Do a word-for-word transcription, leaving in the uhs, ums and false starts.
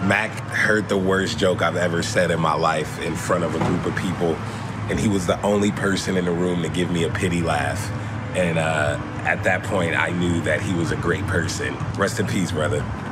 Mac heard the worst joke I've ever said in my life in front of a group of people, and he was the only person in the room to give me a pity laugh. And uh, at that point, I knew that he was a great person. Rest in peace, brother.